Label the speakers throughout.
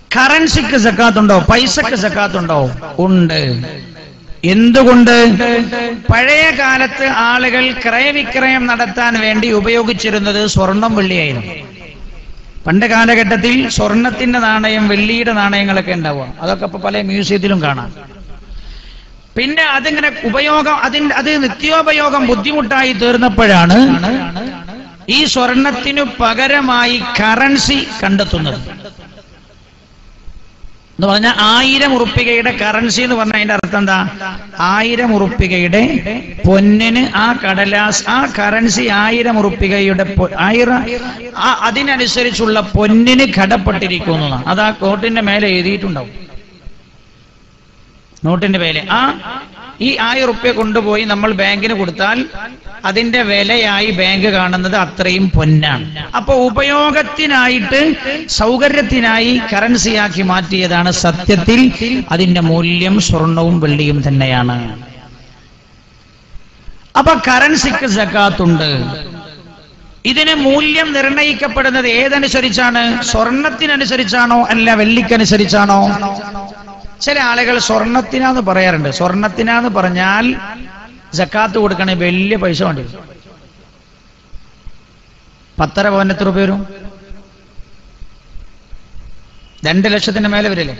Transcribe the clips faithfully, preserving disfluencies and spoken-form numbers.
Speaker 1: കറൻസിക്ക് സക്കാത്തുണ്ടോ? പൈസക്ക് സക്കാത്തുണ്ടോ? ഉണ്ട്. എന്തുകൊണ്ട്? പഴയ കാലത്ത് ആളുകൾ ക്രയവിക്രയം നടത്താൻ വേണ്ടി ഉപയോഗിച്ചിരുന്നത് സ്വർണം വെള്ളിയായിരുന്നു. പണ്ട് കാലഘട്ടത്തിൽ സ്വർണത്തിന്റെ നാണയം, വെള്ളിയുടെ നാണയങ്ങളൊക്കെ ഉണ്ടാവുക. അതൊക്കെ ഇപ്പൊ പല മ്യൂസിയത്തിലും കാണാം. പിന്നെ അതിങ്ങനെ ഉപയോഗം, അതിന് അത് നിത്യോപയോഗം ബുദ്ധിമുട്ടായി തീർന്നപ്പോഴാണ് ഈ സ്വർണത്തിനു പകരമായി കറൻസി കണ്ടെത്തുന്നത്. എന്ന് പറഞ്ഞാൽ ആയിരം ഉറുപ്പികയുടെ കറൻസി എന്ന് പറഞ്ഞാൽ അതിന്റെ അർത്ഥം എന്താ? ആയിരം ഉറുപ്പികയുടെ പൊന്നിന് ആ കടലാസ്, ആ കറൻസി ആയിരം ഉറുപ്പികയുടെ ആയിരം അതിനനുസരിച്ചുള്ള പൊന്നിന് കടപ്പെട്ടിരിക്കുന്നു. അത് ആ നോട്ടിന്റെ മേലെ എഴുതിയിട്ടുണ്ടാവും. നോട്ടിന്റെ മേലെ ആ ഈ ആയിരം ഉറുപ്പ്യ കൊണ്ടുപോയി നമ്മൾ ബാങ്കിന് കൊടുത്താൽ അതിന്റെ വിലയായി ബാങ്ക് കാണുന്നത് അത്രയും പൊന്നാണ്. അപ്പൊ ഉപയോഗത്തിനായിട്ട്, സൗകര്യത്തിനായി കറൻസിയാക്കി മാറ്റിയതാണ്. സത്യത്തിൽ അതിന്റെ മൂല്യം സ്വർണവും വെള്ളിയും തന്നെയാണ്. അപ്പൊ കറൻസിക്ക് സക്കാത്തുണ്ട്. ഇതിന് മൂല്യം നിർണയിക്കപ്പെടുന്നത് ഏതനുസരിച്ചാണ്? സ്വർണത്തിനനുസരിച്ചാണോ അല്ല വെള്ളിക്കനുസരിച്ചാണോ? ചില ആളുകൾ സ്വർണത്തിനാന്ന് പറയാറുണ്ട്. സ്വർണത്തിനാന്ന് പറഞ്ഞാൽ സക്കാത്ത് കൊടുക്കണേ വലിയ പൈസ വേണ്ടി വരും. പത്തര പവൻ എത്ര രൂപ വരും? രണ്ട് ലക്ഷത്തിന്റെ മേലെ വരില്ലേ?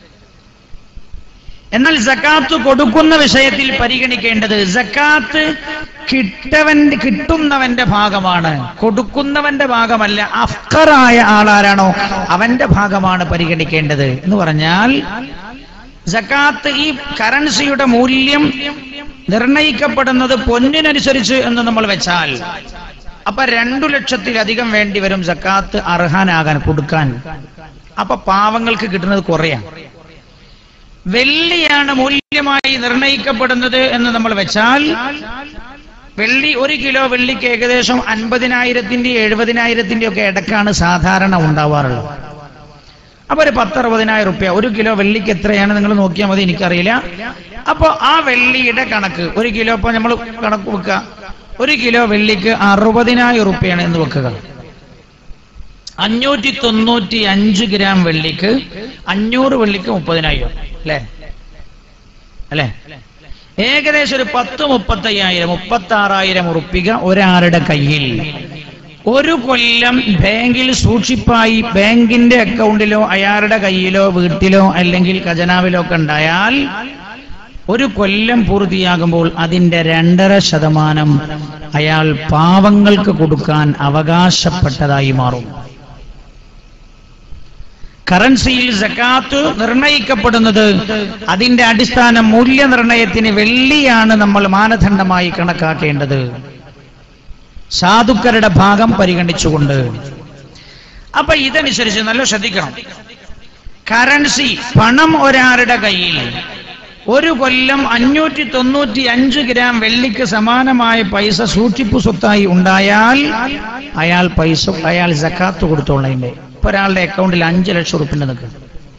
Speaker 1: എന്നാൽ സക്കാത്ത് കൊടുക്കുന്ന വിഷയത്തിൽ പരിഗണിക്കേണ്ടത് സക്കാത്ത് കിട്ടവന്റെ കിട്ടുന്നവന്റെ ഭാഗമാണ്, കൊടുക്കുന്നവന്റെ ഭാഗമല്ല. അഫ്ഖറായ ആളാരാണോ അവന്റെ ഭാഗമാണ് പരിഗണിക്കേണ്ടത്. എന്ന് പറഞ്ഞാൽ സക്കാത്ത്, ഈ കറൻസിയുടെ മൂല്യം നിർണയിക്കപ്പെടുന്നത് പൊന്നിനനുസരിച്ച് എന്ന് നമ്മൾ വെച്ചാൽ അപ്പൊ രണ്ടു ലക്ഷത്തിലധികം വേണ്ടി വരും സക്കാത്ത് അർഹനാകാൻ, കൊടുക്കാൻ. അപ്പൊ പാവങ്ങൾക്ക് കിട്ടുന്നത് കുറയാ. വെള്ളിയാണ് മൂല്യമായി നിർണയിക്കപ്പെടുന്നത് എന്ന് നമ്മൾ വെച്ചാൽ വെള്ളി, ഒരു കിലോ വെള്ളിക്ക് ഏകദേശം അൻപതിനായിരത്തിന്റെ എഴുപതിനായിരത്തിന്റെ ഒക്കെ ഇടക്കാണ് സാധാരണ ഉണ്ടാവാറുള്ളത്. അപ്പൊ ഒരു പത്തറുപതിനായിരം റുപ്യ ഒരു കിലോ വെള്ളിക്ക് എത്രയാണ് നിങ്ങൾ നോക്കിയാൽ മതി, എനിക്കറിയില്ല. അപ്പൊ ആ വെള്ളിയുടെ കണക്ക് ഒരു കിലോ, ഇപ്പൊ നമ്മൾ കണക്ക് വെക്കുക, ഒരു കിലോ വെള്ളിക്ക് അറുപതിനായിരം റുപ്യാണ് എന്ന് വെക്കുക. അഞ്ഞൂറ്റി തൊണ്ണൂറ്റി അഞ്ച് ഗ്രാം വെള്ളിക്ക്, അഞ്ഞൂറ് വെള്ളിക്ക് മുപ്പതിനായിരം അല്ലെ അല്ലെ ഏകദേശം ഒരു പത്ത് മുപ്പത്തയ്യായിരം മുപ്പത്തി ആറായിരം ഉറുപ്പിക ഒരാളുടെ കയ്യിൽ ഒരു കൊല്ലം ബാങ്കിൽ സൂക്ഷിപ്പായി ബാങ്കിന്റെ അക്കൗണ്ടിലോ അയാളുടെ കയ്യിലോ വീട്ടിലോ അല്ലെങ്കിൽ ഖജനാവിലോ ഒക്കെ ഉണ്ടായാൽ ഒരു കൊല്ലം പൂർത്തിയാകുമ്പോൾ അതിന്റെ രണ്ടര ശതമാനം അയാൾ പാവങ്ങൾക്ക് കൊടുക്കാൻ അവകാശപ്പെട്ടതായി മാറും. കറൻസിയിൽ സക്കാത്ത് നിർണയിക്കപ്പെടുന്നത് അതിന്റെ അടിസ്ഥാന മൂല്യനിർണയത്തിന് വെള്ളിയാണ് നമ്മൾ മാനദണ്ഡമായി കണക്കാക്കേണ്ടത്, സാധുക്കളുടെ ഭാഗം പരിഗണിച്ചുകൊണ്ട്. അപ്പൊ ഇതനുസരിച്ച് നല്ല ശ്രദ്ധിക്കണം. കറൻസി, പണം ഒരാളുടെ കയ്യിൽ ഒരു കൊല്ലം അഞ്ഞൂറ്റി തൊണ്ണൂറ്റി അഞ്ച് ഗ്രാം വെള്ളിക്ക് സമാനമായ പൈസ സൂക്ഷിപ്പ് സ്വത്തായി ഉണ്ടായാൽ അയാൾ പൈസ അയാൾ സക്കാത്ത് കൊടുത്തോളതിന്റെ. ഇപ്പൊ ഒരാളുടെ അക്കൗണ്ടിൽ അഞ്ചു ലക്ഷം റുപ്യ നിൽക്കും,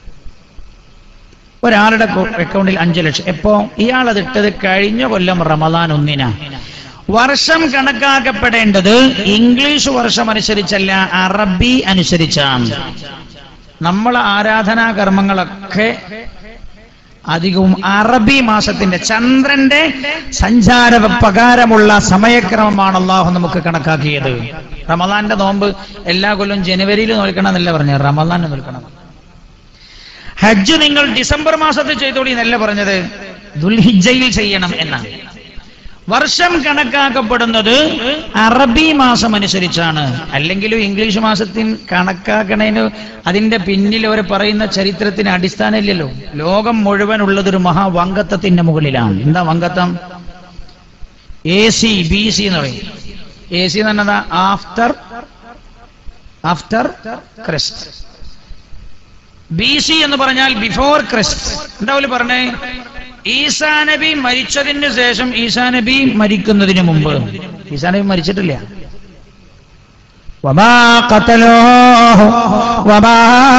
Speaker 1: ഒരാളുടെ അക്കൗണ്ടിൽ അഞ്ചു ലക്ഷം. എപ്പോ? ഇയാൾ അത് ഇട്ടത് കഴിഞ്ഞ കൊല്ലം റമദാൻ ഒന്നിനാ. വർഷം കണക്കാക്കപ്പെടേണ്ടത് ഇംഗ്ലീഷ് വർഷം അനുസരിച്ചല്ല, അറബി അനുസരിച്ചാണ്. നമ്മളെ ആരാധനാ കർമ്മങ്ങളൊക്കെ അധികവും അറബി മാസത്തിന്റെ ചന്ദ്രന്റെ സഞ്ചാര പ്രകാരമുള്ള സമയക്രമമാണ് അള്ളാഹു നമുക്ക് കണക്കാക്കിയത്. റമദാന്റെ നോമ്പ് എല്ലാ കൊല്ലം ജനുവരിയിൽ നോൽക്കണം എന്നല്ല പറഞ്ഞത്, റമദാൻ നോൽക്കണം. ഹജ്ജ് നിങ്ങൾ ഡിസംബർ മാസത്തിൽ ചെയ്തോളി എന്നല്ല പറഞ്ഞത്, ദുൽഹിജ്ജയിൽ ചെയ്യണം എന്നാണ്. വർഷം കണക്കാക്കപ്പെടുന്നത് അറബി മാസം അനുസരിച്ചാണ്. അല്ലെങ്കിലും ഇംഗ്ലീഷ് മാസത്തിന് കണക്കാക്കണതിന് അതിന്റെ പിന്നിൽ അവർ പറയുന്ന ചരിത്രത്തിന് അടിസ്ഥാനം ഇല്ലല്ലോ. ലോകം മുഴുവൻ ഉള്ളതൊരു മഹാവങ്കത്വത്തിന്റെ മുകളിലാണ്. എന്താ വങ്കത്വം? എ സി ബി സി എന്ന് പറയും. എ സി എന്ന് പറഞ്ഞാൽ after after Christ, B C എന്ന് പറഞ്ഞാൽ ബിഫോർ ക്രിസ്റ്റ്. എന്താ പോലെ പറഞ്ഞേ? ഈസാ നബി മരിച്ചതിന് ശേഷം, ഈസാ നബി മരിക്കുന്നതിന് മുമ്പ്. ഈസാ നബി മരിച്ചിട്ടില്ല. വമാ ഖതലൂഹു വമാ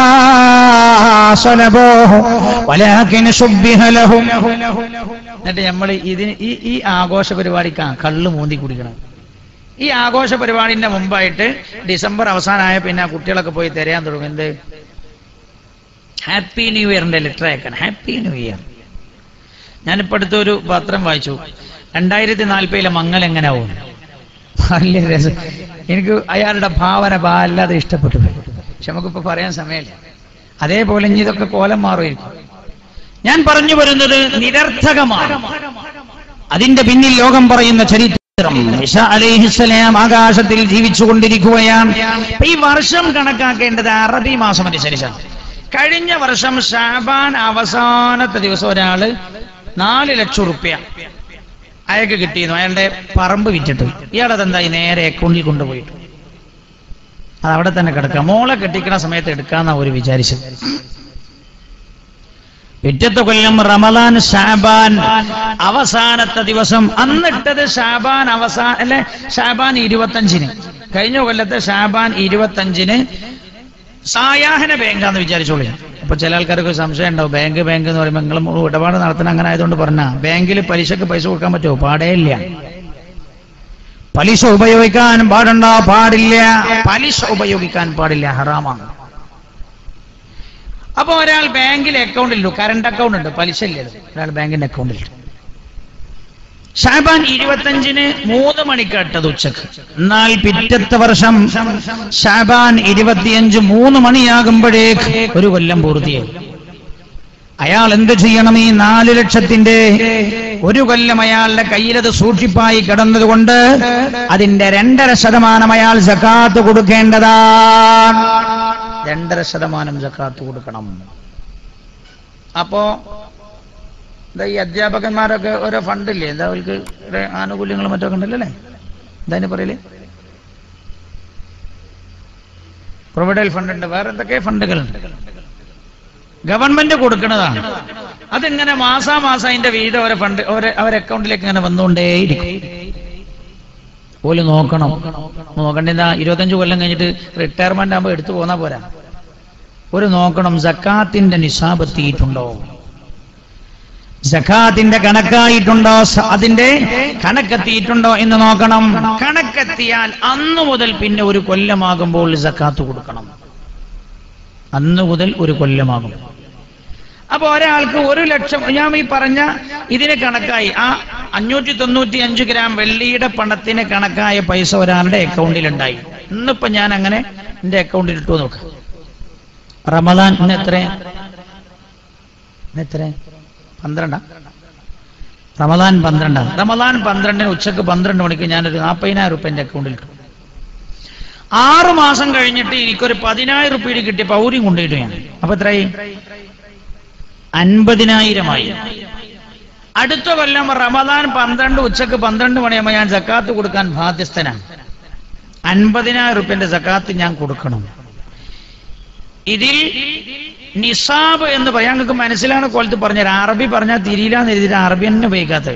Speaker 1: സലബൂഹു വലാകിൻ ശുബ്ബിഹ ലഹും. എന്നിട്ട് നമ്മൾ ഇതിന് ഈ ഈ ആഘോഷ പരിപാടിക്ക് കള്ള് മൂന്തി കുടിക്കണം. ഈ ആഘോഷ പരിപാടിന്റെ മുമ്പായിട്ട് ഡിസംബർ അവസാനമായ പിന്നെ കുട്ടികളൊക്കെ പോയി തിരയാൻ തുടങ്ങും. എന്ത്? ഹാപ്പി ന്യൂ ഇയറിന്റെ ലെറ്റർ അയക്കാൻ. Happy new year. ഞാനിപ്പോ അടുത്തൊരു പത്രം വായിച്ചു, രണ്ടായിരത്തി നാൽപ്പതിലെ മങ്ങൽ എങ്ങനെയാവും. വലിയ രസം. എനിക്ക് അയാളുടെ ഭാവന വല്ലാതെ ഇഷ്ടപ്പെട്ടു. പക്ഷെ നമുക്കിപ്പോ പറയാൻ സമയമില്ല. അതേപോലെ ഇനി ഇതൊക്കെ കോലം മാറുമായിരിക്കും. ഞാൻ പറഞ്ഞു വരുന്നത് നിരർത്ഥകമാണ്. അതിന്റെ പിന്നിൽ ലോകം പറയുന്ന ചരിത്രം. ഈസാ അലൈഹിസ്സലാം ആകാശത്തിൽ ജീവിച്ചു കൊണ്ടിരിക്കുകയാണ്. ഈ വർഷം കണക്കാക്കേണ്ടത് അറബി മാസം അനുസരിച്ചാണ്. കഴിഞ്ഞ വർഷം ശഅബാൻ അവസാനത്തെ ദിവസം ഒരാള് നാല് ലക്ഷം റുപ്യ അയാൾക്ക് കിട്ടിയിരുന്നു. അയാളുടെ പറമ്പ് വിറ്റിട്ട്. ഇയാളതെന്തായി നേരെ അക്കൗണ്ടിൽ കൊണ്ടുപോയിട്ട് അത് അവിടെ തന്നെ കിടക്കാം. മോളെ കെട്ടിക്കണ സമയത്ത് എടുക്കാന്നാ ഒരു വിചാരിച്ചത്. പിറ്റത്തെ കൊല്ലം റമദാൻ ശഅബാൻ അവസാനത്തെ ദിവസം, അന്നിട്ടത് ശഅബാൻ അവസാന അല്ലെ ശഅബാൻ ഇരുപത്തഞ്ചിന്. കഴിഞ്ഞ കൊല്ലത്തെ ശഅബാൻ ഇരുപത്തഞ്ചിന് സായാഹ്ന ബാങ്കാന്ന് വിചാരിച്ചോളൂ. അപ്പൊ ചില ആൾക്കാർക്ക് സംശയം ഉണ്ടാവും, ബാങ്ക് ബാങ്ക് എന്ന് പറയുമ്പോൾ നിങ്ങൾ ഇടപാട് നടത്തണം അങ്ങനെ ആയതുകൊണ്ട് പറഞ്ഞ ബാങ്കിൽ പലിശക്ക് പൈസ കൊടുക്കാൻ പറ്റുമോ? പാടേ ഇല്ല. പലിശ ഉപയോഗിക്കാൻ പാടുണ്ട, പാടില്ല. പലിശ ഉപയോഗിക്കാൻ പാടില്ല, ഹറാമാണ്. അപ്പൊ ഒരാൾ ബാങ്കിൽ അക്കൗണ്ടിൽ കറണ്ട് അക്കൗണ്ട് ഉണ്ട്, പലിശ ഇല്ലല്ലോ. ഒരാൾ ബാങ്കിന്റെ അക്കൗണ്ടിൽ ശഅബാൻ ഇരുപത്തഞ്ചിന് മൂന്ന് മണിക്കാട്ടത് ഉച്ചക്ക്. എന്നാൽ പിറ്റത്തെ വർഷം ശഅബാൻ ഇരുപത്തിയഞ്ച് മൂന്ന് മണിയാകുമ്പോഴേക്ക് ഒരു കൊല്ലം പൂർത്തിയായി. അയാൾ എന്ത് ചെയ്യണം? ഈ നാല് ലക്ഷത്തിന്റെ ഒരു കൊല്ലം അയാളുടെ കയ്യിലത് സൂക്ഷിപ്പായി കിടന്നതുകൊണ്ട് അതിന്റെ രണ്ടര ശതമാനം അയാൾ സകാത്ത് കൊടുക്കേണ്ടതാണ്. രണ്ടര ശതമാനം സകാത്ത് കൊടുക്കണം. അപ്പോ ഈ അധ്യാപകന്മാരൊക്കെ ഓരോ ഫണ്ടില്ലേ, എന്താ അവർക്ക് ആനുകൂല്യങ്ങളും മറ്റൊക്കെ ഉണ്ടല്ലോ അല്ലേ? എന്താ പറയല്? പ്രൊവിഡന്റ് ഫണ്ട് ഉണ്ട്, വേറെ എന്തൊക്കെ ഫണ്ടുകളുണ്ട്. ഗവൺമെന്റ് കൊടുക്കുന്നതാണ്. അതിങ്ങനെ മാസാമാസം അതിന്റെ വീതം ഓരോ ഫണ്ട് അവരെ അക്കൗണ്ടിലേക്ക് ഇങ്ങനെ വന്നുകൊണ്ടേയിരിക്കും. പോലും നോക്കണം. നോക്കണ്ടെന്താ? ഇരുപത്തഞ്ചു കൊല്ലം കഴിഞ്ഞിട്ട് റിട്ടയർമെന്റ് ആകുമ്പോൾ എടുത്തു പോന്നാ പോരാ. ഒരു നോക്കണം, സക്കാത്തിന്റെ നിസാബ് എത്തിയിട്ടുണ്ടോ, സക്കാത്തിന്റെ കണക്കായിട്ടുണ്ടോ, അതിന്റെ കണക്കെത്തിയിട്ടുണ്ടോ എന്ന് നോക്കണം. കണക്കെത്തിയാൽ അന്നു മുതൽ പിന്നെ ഒരു കൊല്ലമാകുമ്പോൾ സക്കാത്ത് കൊടുക്കണം. അന്നു മുതൽ ഒരു കൊല്ലമാകും. അപ്പൊ ഒരാൾക്ക് ഒരു ലക്ഷം, ഞാൻ ഈ പറഞ്ഞ ഇതിന് കണക്കായി ആ അഞ്ഞൂറ്റി തൊണ്ണൂറ്റി അഞ്ച് ഗ്രാം വെള്ളിയുടെ പണത്തിന് കണക്കായ പൈസ ഒരാളുടെ അക്കൗണ്ടിൽ ഉണ്ടായി. ഇന്നിപ്പോ ഞാൻ അങ്ങനെ എന്റെ അക്കൗണ്ടിൽ ഇട്ടു നോക്കാം. റമദാൻ ഇന്ന് എത്ര എത്ര പന്ത്രണ്ടാ? റമദാൻ പന്ത്രണ്ടാണ്. റമദാൻ പന്ത്രണ്ടിന് ഉച്ചക്ക് പന്ത്രണ്ട് മണിക്ക് ഞാനൊരു നാൽപ്പതിനായിരം റുപ്യ എന്റെ അക്കൗണ്ടിൽ ഇട്ടു. ആറു മാസം കഴിഞ്ഞിട്ട് എനിക്കൊരു പതിനായിരം റുപ്യ കിട്ടിയ പൗരിയും കൊണ്ടുപോയിട്ടു ഞാൻ. അപ്പൊ എത്രയായി? അൻപതിനായിരമായി. അടുത്ത കൊല്ലം റമദാൻ പന്ത്രണ്ട് ഉച്ചക്ക് പന്ത്രണ്ട് മണിയാകുമ്പോൾ ഞാൻ സക്കാത്ത് കൊടുക്കാൻ ബാധ്യസ്ഥനാണ്. അൻപതിനായിരം റുപ്യന്റെ സക്കാത്ത് ഞാൻ കൊടുക്കണം. ഇതിൽ നിസാബ് എന്ന് പറയാൻ നിങ്ങൾക്ക് മനസ്സിലാണ് കോലത്ത് പറഞ്ഞത്. അറബി പറഞ്ഞാൽ തിരിയില്ലാന്ന് എഴുതിയിട്ട് അറബി തന്നെ ഉപയോഗിക്കാത്തത്.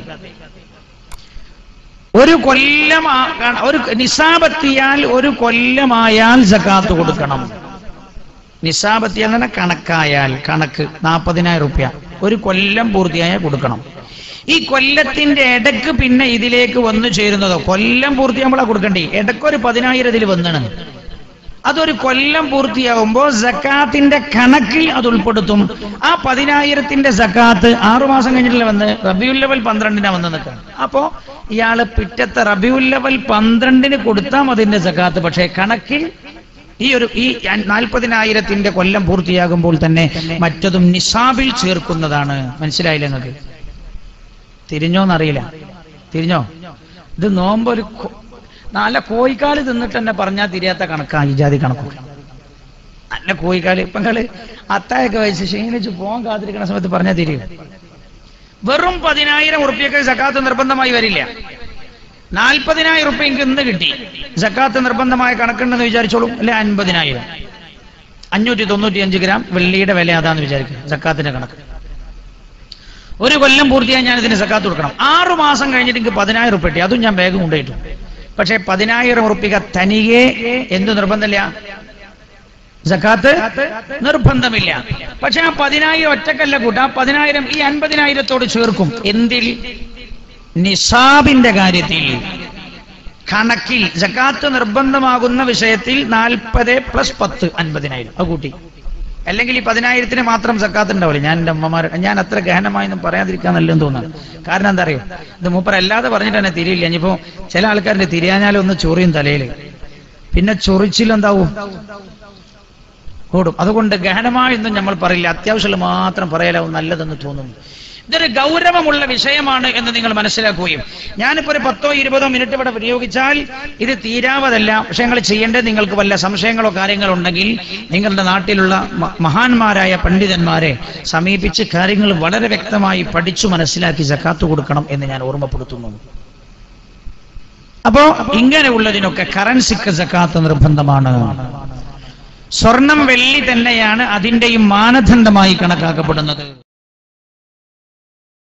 Speaker 1: ഒരു കൊല്ലം ഒരു നിസാബെത്തിയാൽ ഒരു കൊല്ലമായാൽ സക്കാത്ത് കൊടുക്കണം. നിസാബെത്തിയാൽ തന്നെ കണക്കായാൽ, കണക്ക് നാൽപ്പതിനായിരം റുപ്യ ഒരു കൊല്ലം പൂർത്തിയായാൽ കൊടുക്കണം. ഈ കൊല്ലത്തിന്റെ ഇടക്ക് പിന്നെ ഇതിലേക്ക് വന്നു ചേരുന്നതോ കൊല്ലം പൂർത്തിയാകുമ്പോഴാണ് കൊടുക്കണ്ടേ. ഇടക്കൊരു പതിനായിരം ഇതിൽ വന്നാണ്. അതൊരു കൊല്ലം പൂർത്തിയാകുമ്പോൾ സക്കാത്തിന്റെ കണക്കിൽ അത് ഉൾപ്പെടുത്തും. ആ പതിനായിരത്തിന്റെ സക്കാത്ത് ആറുമാസം കഴിഞ്ഞിട്ടില്ല വന്ന് റബിയുൽ അവൽ പന്ത്രണ്ടിനാ വന്ന് നിൽക്കുക. അപ്പോ ഇയാള് പിറ്റത്തെ റബിയുൽ അവൽ പന്ത്രണ്ടിന് കൊടുത്താൽ അതിന്റെ സക്കാത്ത്. പക്ഷേ കണക്കിൽ ഈ ഒരു ഈ നാൽപ്പതിനായിരത്തിന്റെ കൊല്ലം പൂർത്തിയാകുമ്പോൾ തന്നെ മറ്റതും നിസാബിൽ ചേർക്കുന്നതാണ്. മനസ്സിലായില്ല നിങ്ങൾക്ക്? തിരിഞ്ഞോന്നറിയില്ല. തിരിഞ്ഞോ? ഇത് നോമ്പ് ഒരു നല്ല കോഴിക്കാല് തിന്നിട്ട് തന്നെ പറഞ്ഞാൽ തിരിയാത്ത കണക്കാണ് ഈ ജാതി കണക്ക്. നല്ല കോഴിക്കാല് ഇപ്പൊ നിങ്ങള് അത്തായൊക്കെ വെച്ച് ക്ഷീണിച്ച് പോകാൻ കാത്തിരിക്കുന്ന സമയത്ത് പറഞ്ഞാൽ തിരിയും. വെറും പതിനായിരം ഉറുപ്പ്യക്ക് സക്കാത്ത് നിർബന്ധമായി വരില്ല. നാൽപ്പതിനായിരം ഉറുപ്പ്യ എനിക്ക് ഇന്ന് കിട്ടി, സക്കാത്ത് നിർബന്ധമായ കണക്കുണ്ടെന്ന് വിചാരിച്ചോളൂ. അല്ലെ അൻപതിനായിരം അഞ്ഞൂറ്റി തൊണ്ണൂറ്റി അഞ്ച് ഗ്രാം വെള്ളിയുടെ വില അതാന്ന് വിചാരിക്കും സക്കാത്തിന്റെ കണക്ക്. ഒരു കൊല്ലം പൂർത്തിയായി ഞാൻ ഇതിന് സക്കാത്ത് കൊടുക്കണം. ആറു മാസം കഴിഞ്ഞിട്ട് എനിക്ക് പതിനായിരം ഉറുപ്പ്യ കിട്ടി, അതും ഞാൻ ബാഗ് കൊണ്ടുപോയിട്ടു. പക്ഷെ പതിനായിരം ഉറുപ്പിക തനിയെ എന്ത് നിർബന്ധമില്ല, സക്കാത്ത് നിർബന്ധമില്ല. പക്ഷെ ആ പതിനായിരം ഒറ്റക്കല്ല കൂട്ടാ, പതിനായിരം ഈ അൻപതിനായിരത്തോട് ചേർക്കും. എന്തിൽ? നിസാബിന്റെ കാര്യത്തിൽ, കണക്കിൽ സക്കാത്ത് നിർബന്ധമാകുന്ന വിഷയത്തിൽ നാൽപ്പത് പ്ലസ് പത്ത് അൻപതിനായിരം അത് കൂട്ടി. അല്ലെങ്കിൽ ഈ പതിനായിരത്തിന് മാത്രം സക്കാത്ത് ഉണ്ടാവില്ല. ഞാൻ എൻ്റെ അമ്മമാർ ഞാൻ അത്ര ഗഹനമായൊന്നും പറയാതിരിക്കാൻ നല്ലെന്ന് തോന്നുന്നു. കാരണം എന്താ അറിയോ, ഇത് മൂപ്പർ അല്ലാതെ പറഞ്ഞിട്ട് തന്നെ തിരിയില്ല. ഇനിയിപ്പോ ചില ആൾക്കാരുടെ തിരിയാഞ്ഞാലും ഒന്ന് ചൊറിയും തലയിൽ, പിന്നെ ചൊറിച്ചിലെന്താവും കൂടും. അതുകൊണ്ട് ഗഹനമായൊന്നും നമ്മൾ പറയില്ല, അത്യാവശ്യം മാത്രം പറയാലാവും നല്ലതെന്ന് തോന്നുന്നു. ഇതൊരു ഗൗരവമുള്ള വിഷയമാണ് എന്ന് നിങ്ങൾ മനസ്സിലാക്കുകയും, ഞാനിപ്പോ ഒരു പത്തോ ഇരുപതോ മിനിറ്റ് ഇവിടെ പ്രയോഗിച്ചാൽ ഇത് തീരാവതല്ല. പക്ഷെ നിങ്ങൾ ചെയ്യേണ്ടത്, നിങ്ങൾക്ക് വല്ല സംശയങ്ങളോ കാര്യങ്ങളോ ഉണ്ടെങ്കിൽ നിങ്ങളുടെ നാട്ടിലുള്ള മഹാന്മാരായ പണ്ഡിതന്മാരെ സമീപിച്ച് കാര്യങ്ങൾ വളരെ വ്യക്തമായി പഠിച്ചു മനസ്സിലാക്കി സക്കാത്ത് കൊടുക്കണം എന്ന് ഞാൻ ഓർമ്മപ്പെടുത്തുന്നു. അപ്പോ ഇങ്ങനെയുള്ളതിനൊക്കെ കറൻസിക്ക് സക്കാത്ത് നിർബന്ധമാണ്. സ്വർണം വെള്ളി തന്നെയാണ് അതിന്റെയും മാനദണ്ഡമായി കണക്കാക്കപ്പെടുന്നത്.